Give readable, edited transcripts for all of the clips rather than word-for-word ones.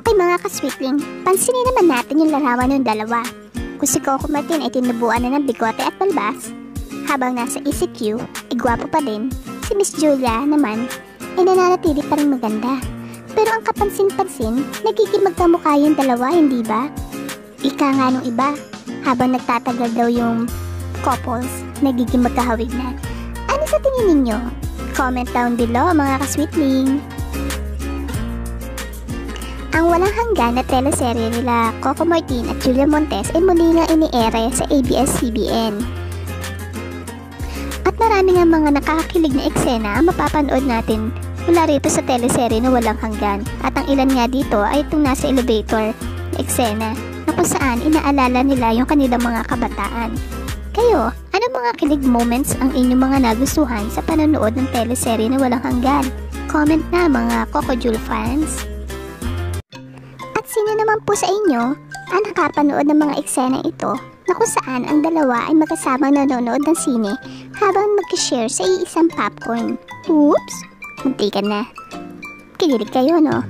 Okay mga kasweetling, pansinin naman natin yung larawan ng dalawa. Kung si Coco Martin ay tinubuan na ng bigote at balbas, habang nasa ECQ, gwapo pa din, si Miss Julia naman ay nananatili pa rin maganda. Pero ang kapansin-pansin, nagiging magkamukha yung dalawa, hindi ba? Ika nga nung iba, habang nagtatagal daw yung couples, nagiging magkahawig na. Ano sa tingin ninyo? Comment down below mga kasweetling. Ang walang hanggan na teleserye nila Coco Martin at Julia Montes ay muli nga ini-ere sa ABS-CBN. At marami nga mga nakakakilig na eksena ang mapapanood natin mula rito sa teleserye na walang hanggan. At ang ilan nga dito ay itong nasa elevator na eksena na kung saan inaalala nila yung kanilang mga kabataan. Kayo, ano mga kilig moments ang inyong mga nagustuhan sa panonood ng teleserye na walang hanggan? Comment na mga Coco Jul fans! Sino naman po sa inyo ang nakapanood ng mga eksena ito na kung saan ang dalawa ay magkasamang nanonood ng sine habang mag-share sa iisang popcorn? Oops! Muntikan na. Kinilig kayo, no?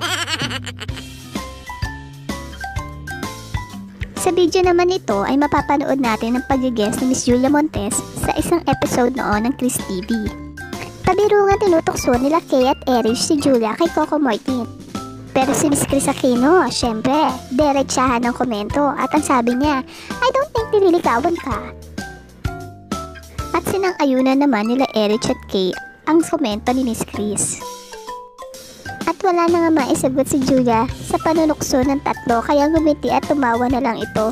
Sa video naman ito ay mapapanood natin ang pag-guest ni Miss Julia Montes sa isang episode noon ng Chris TV. Pabiro nga tinutokso nila Kay at Erich si Julia kay Coco Martin. Pero si Miss Chris Aquino, syempre, diretsahan ng komento at ang sabi niya, I don't think nililigawan ka. At sinang-ayunan naman nila Erich at Kay ang komento ni Miss Chris. At wala na nga maisagot si Julia sa panunukso ng tatlo kaya ngumiti at tumawa na lang ito.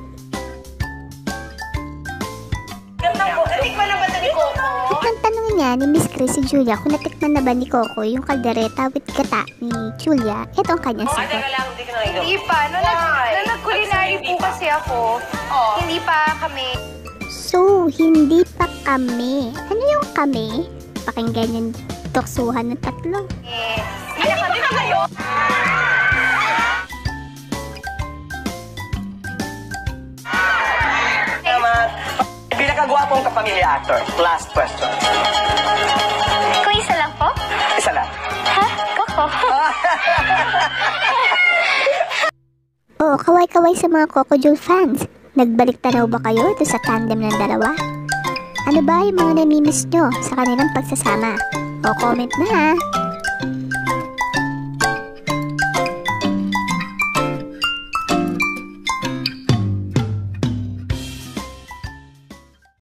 Nang tanongin niya ni Miss Chris si Julia kung natikman na ba ni Coco yung kaldereta with gata ni Julia, ito ang kanyang sagot. Hindi pa. Nung nag-culinary po kasi ako, hindi pa kami. So, hindi pa kami. Ano yung kami? Pakinggan yung tuksuhan ng tatlo. Hindi na kami kayo. Pinakagwapong kapamilya actor. Last question. Kung isa lang po? Isa lang. Ha? Coco? Oh, kaway-kaway sa mga Coco Jul fans. Nagbalik tanaw ba kayo ito sa tandem ng dalawa? Ano ba yung mga namimiss nyo sa kanilang pagsasama? O comment na ha!